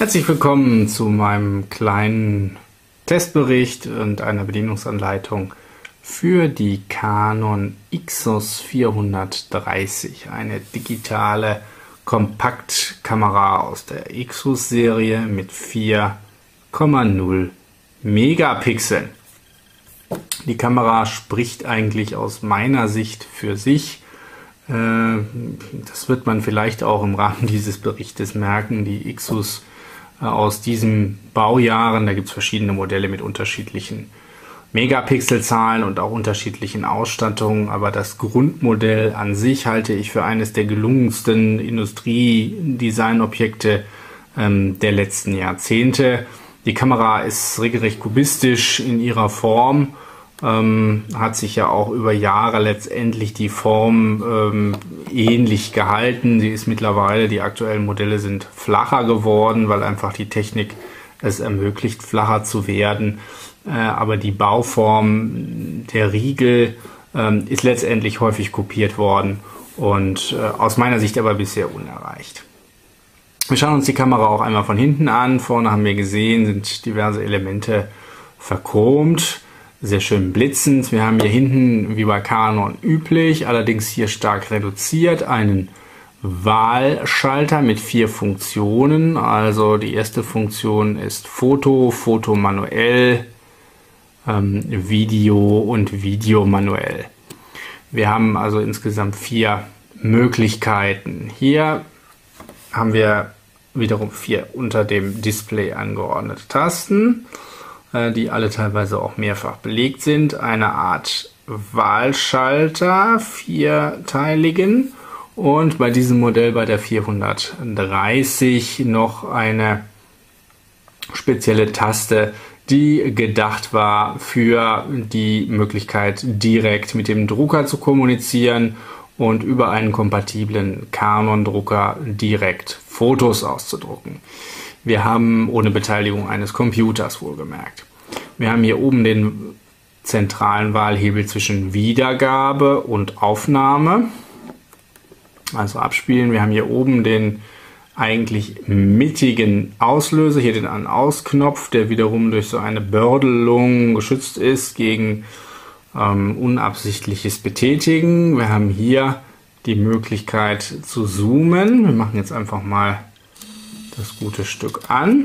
Herzlich willkommen zu meinem kleinen Testbericht und einer Bedienungsanleitung für die Canon Ixus 430, eine digitale Kompaktkamera aus der Ixus-Serie mit 4,0 Megapixeln. Die Kamera spricht eigentlich aus meiner Sicht für sich. Das wird man vielleicht auch im Rahmen dieses Berichtes merken. Die Ixus aus diesen Baujahren, da gibt es verschiedene Modelle mit unterschiedlichen Megapixelzahlen und auch unterschiedlichen Ausstattungen, aber das Grundmodell an sich halte ich für eines der gelungensten Industriedesignobjekte der letzten Jahrzehnte. Die Kamera ist regelrecht kubistisch in ihrer Form, hat sich ja auch über Jahre letztendlich die Form ähnlich gehalten. Sie ist mittlerweile, die aktuellen Modelle sind flacher geworden, weil einfach die Technik es ermöglicht, flacher zu werden. Aber die Bauform der Riegel ist letztendlich häufig kopiert worden und aus meiner Sicht aber bisher unerreicht. Wir schauen uns die Kamera auch einmal von hinten an. Vorne haben wir gesehen, sind diverse Elemente verchromt. Sehr schön blitzend. Wir haben hier hinten, wie bei Canon üblich, allerdings hier stark reduziert, einen Wahlschalter mit 4 Funktionen. Also die erste Funktion ist Foto, Foto manuell, Video und Video manuell. Wir haben also insgesamt 4 Möglichkeiten. Hier haben wir wiederum 4 unter dem Display angeordnete Tasten, die alle teilweise auch mehrfach belegt sind. Eine Art Wahlschalter, 4-teiligen, und bei diesem Modell, bei der 430, noch eine spezielle Taste, die gedacht war für die Möglichkeit, direkt mit dem Drucker zu kommunizieren und über einen kompatiblen Canon-Drucker direkt Fotos auszudrucken. Wir haben ohne Beteiligung eines Computers wohlgemerkt. Wir haben hier oben den zentralen Wahlhebel zwischen Wiedergabe und Aufnahme, also abspielen. Wir haben hier oben den eigentlich mittigen Auslöser, hier den An-Aus-Knopf, der wiederum durch so eine Bördelung geschützt ist gegen unabsichtliches Betätigen. Wir haben hier die Möglichkeit zu zoomen. Wir machen jetzt einfach mal das gute Stück an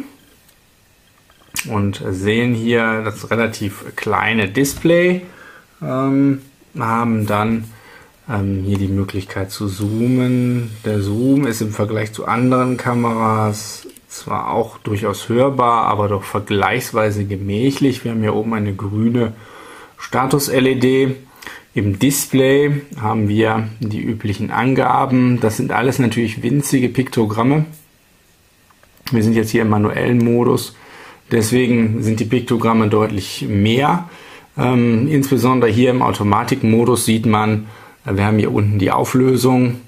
und sehen hier das relativ kleine Display, haben dann hier die Möglichkeit zu zoomen. Der Zoom ist im Vergleich zu anderen Kameras zwar auch durchaus hörbar, aber doch vergleichsweise gemächlich. Wir haben hier oben eine grüne Status-LED. Im Display haben wir die üblichen Angaben. Das sind alles natürlich winzige Piktogramme. Wir sind jetzt hier im manuellen Modus, deswegen sind die Piktogramme deutlich mehr. Insbesondere hier im Automatikmodus sieht man, wir haben hier unten die Auflösung,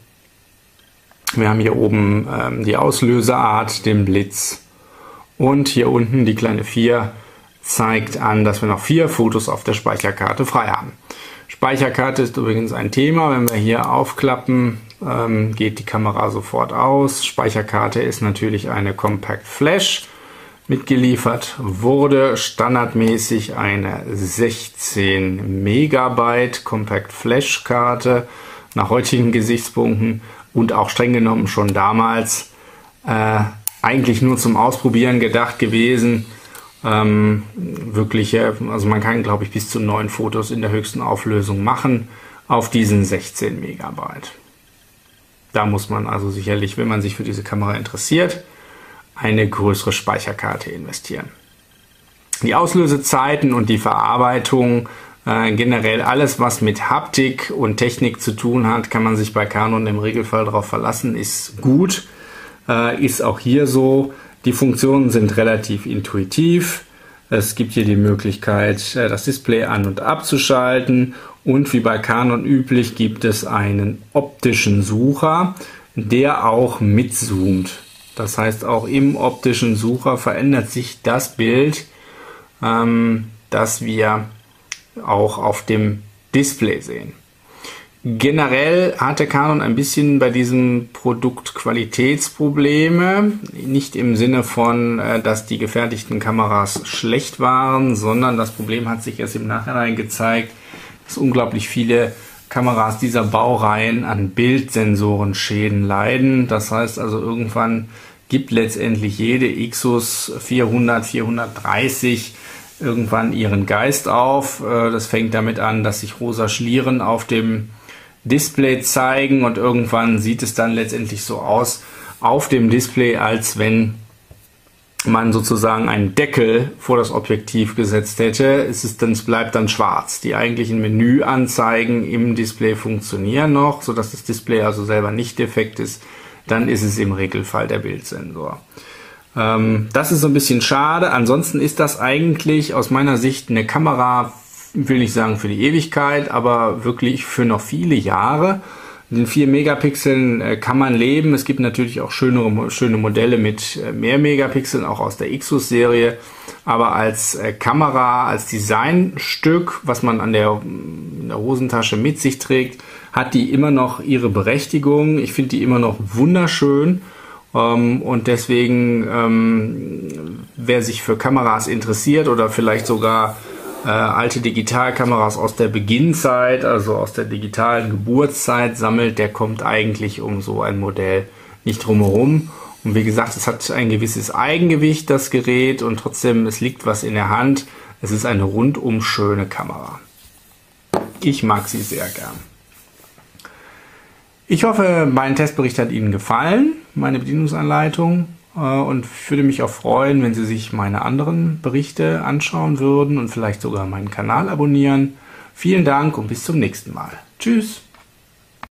wir haben hier oben die Auslöseart, den Blitz, und hier unten die kleine 4 zeigt an, dass wir noch 4 Fotos auf der Speicherkarte frei haben. Speicherkarte ist übrigens ein Thema. Wenn wir hier aufklappen, geht die Kamera sofort aus. Speicherkarte ist natürlich eine Compact Flash. Mitgeliefert wurde standardmäßig eine 16 Megabyte Compact Flash Karte nach heutigen Gesichtspunkten und auch streng genommen schon damals eigentlich nur zum Ausprobieren gedacht gewesen. Also man kann, glaube ich, bis zu 9 Fotos in der höchsten Auflösung machen auf diesen 16 Megabyte. Da muss man also sicherlich, wenn man sich für diese Kamera interessiert, eine größere Speicherkarte investieren. Die Auslösezeiten und die Verarbeitung, generell alles, was mit Haptik und Technik zu tun hat, kann man sich bei Canon im Regelfall darauf verlassen, ist gut, ist auch hier so. Die Funktionen sind relativ intuitiv. Es gibt hier die Möglichkeit, das Display an- und abzuschalten, und wie bei Canon üblich gibt es einen optischen Sucher, der auch mitzoomt. Das heißt, auch im optischen Sucher verändert sich das Bild, das wir auch auf dem Display sehen. Generell hatte Canon ein bisschen bei diesem Produkt Qualitätsprobleme. Nicht im Sinne von, dass die gefertigten Kameras schlecht waren, sondern das Problem hat sich erst im Nachhinein gezeigt, dass unglaublich viele Kameras dieser Baureihen an Bildsensorenschäden leiden. Das heißt also, irgendwann gibt letztendlich jede Ixus 400, 430 irgendwann ihren Geist auf. Das fängt damit an, dass sich rosa Schlieren auf dem Display zeigen und irgendwann sieht es dann letztendlich so aus auf dem Display, als wenn man sozusagen einen Deckel vor das Objektiv gesetzt hätte. Es bleibt dann schwarz. Die eigentlichen Menüanzeigen im Display funktionieren noch, sodass das Display also selber nicht defekt ist. Dann ist es im Regelfall der Bildsensor. Das ist so ein bisschen schade. Ansonsten ist das eigentlich aus meiner Sicht eine Kamera, will nicht sagen für die Ewigkeit, aber wirklich für noch viele Jahre. In den 4 Megapixeln kann man leben. Es gibt natürlich auch schöne Modelle mit mehr Megapixeln, auch aus der Ixus-Serie. Aber als Kamera, als Designstück, was man in der Hosentasche mit sich trägt, hat die immer noch ihre Berechtigung. Ich finde die immer noch wunderschön. Und deswegen, wer sich für Kameras interessiert oder vielleicht sogar alte Digitalkameras aus der Beginnzeit, also aus der digitalen Geburtszeit sammelt, der kommt eigentlich um so ein Modell nicht drumherum. Und wie gesagt, es hat ein gewisses Eigengewicht, das Gerät, und trotzdem, es liegt was in der Hand. Es ist eine rundum schöne Kamera. Ich mag sie sehr gern. Ich hoffe, mein Testbericht hat Ihnen gefallen, meine Bedienungsanleitung. Und würde mich auch freuen, wenn Sie sich meine anderen Berichte anschauen würden und vielleicht sogar meinen Kanal abonnieren. Vielen Dank und bis zum nächsten Mal. Tschüss!